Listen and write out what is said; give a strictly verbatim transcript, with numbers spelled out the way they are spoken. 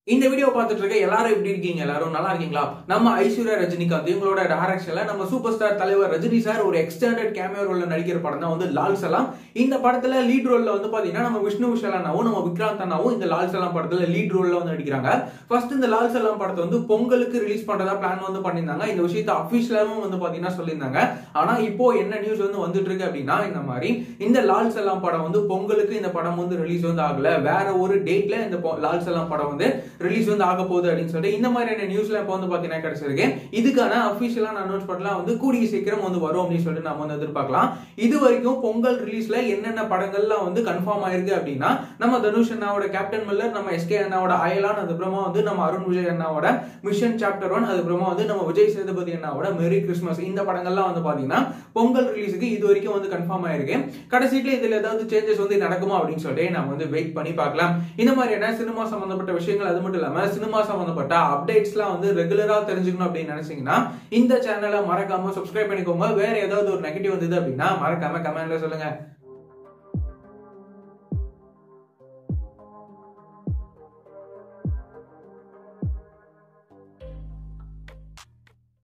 இந்த வீடியோ பார்த்துட்டு இருக்க எல்லாரும் எப்படி இருக்கீங்க? எல்லாரும் நல்லா இருக்கீங்களா? நம்ம ஐஸ்வர்யா ரஜினிகாந்த் இவங்களோட டைரக்ஷன்ல நம்ம சூப்பர் ஸ்டார் தலைவர் ரஜினி சார் ஒரு எக்ஸ்டெண்டட் கேமியோ ரோல்ல நடிக்கிற படம் தான் வந்து லால் சலாம். இந்த படத்துல லீட் ரோல்ல வந்து பாத்தீங்கன்னா நம்ம விஷ்ணு விஷால் அண்ணாவும் நம்ம விக்ராந்த் அண்ணாவும் இந்த லால் சலாம் படத்துல லீட் ரோல்ல வந்து நடிக்கிறாங்க. ஃபர்ஸ்ட் இந்த லால் சலாம் படத்தை வந்து பொங்கலுக்கு ரிலீஸ் பண்றதா பிளான் வந்து பண்ணியிருந்தாங்க. இந்த விஷயத்தை அபிஷியலாவும் வந்து பாத்தீங்கன்னா சொல்லியிருந்தாங்க. ஆனா இப்போ என்ன நியூஸ் வந்து வந்துட்டு இருக்கு அப்படின்னா, இந்த மாதிரி இந்த லால் சலாம் படம் வந்து பொங்கலுக்கு இந்த படம் வந்து ரிலீஸ் வந்து ஆகல, வேற ஒரு டேட்ல இந்த லால் சலாம் படம் வந்து ரிலீஸ் வந்து ஆக போகுது அப்படின்னு சொல்லிட்டு இந்த மாதிரியான நியூஸ்ல இப்போ வந்து பாத்தீங்கன்னா கிடைச்சிருக்கு. இதுக்கான அபிஷியலான அனௌன்ஸ்மெண்ட்லாம் வந்து கூடிய சீக்கிரம் வந்து வரும் அப்படின்னு சொல்லிட்டு நம்ம வந்து எதிர்பார்க்கலாம். இது வரைக்கும் பொங்கல் ரிலீஸ்ல என்னென்ன படங்கள்லாம் வந்து கன்ஃபார்ம் ஆயிருக்கு அப்படின்னா, நம்ம தனுஷ் அண்ணாவோட கேப்டன் மில்லர், நம்ம எஸ்கே அண்ணாவோட அயலான், அதுக்கப்புறமா வந்து நம்ம அருண் விஜய் அண்ணாவோட மிஷன் சாப்டர் ஒன், அதுக்கப்புறமா வந்து நம்ம விஜய் சேதுபதி அண்ணாவோட மெரி கிறிஸ்மஸ், இந்த படங்கள்லாம் வந்து பாத்தீங்கன்னா பொங்கல் ரிலீஸுக்கு இது வரைக்கும் வந்து கன்ஃபார்ம் ஆயிருக்கு. கடைசியில இதுல ஏதாவது சேஞ்சஸ் வந்து நடக்குமா அப்படின்னு சொல்லிட்டு நம்ம வந்து வெயிட் பண்ணி பார்க்கலாம். இந்த மாதிரியான சினிமா சம்பந்தப்பட்ட விஷயங்கள், அது மட்டும் இல்லாம சினிமா சம்பந்தப்பட்ட அப்டேட்ஸ்லாம் வந்து ரெகுலரா தெரிஞ்சுக்கணும் அப்படின்னு நினைச்சீங்கன்னா இந்த சேனலை மறக்காம சப்ஸ்கிரைப் பண்ணிக்கோங்க. வேற ஏதாவது ஒரு நெகட்டிவ் வந்தது அப்படின்னா மறக்காம கமெண்ட்ல சொல்லுங்க.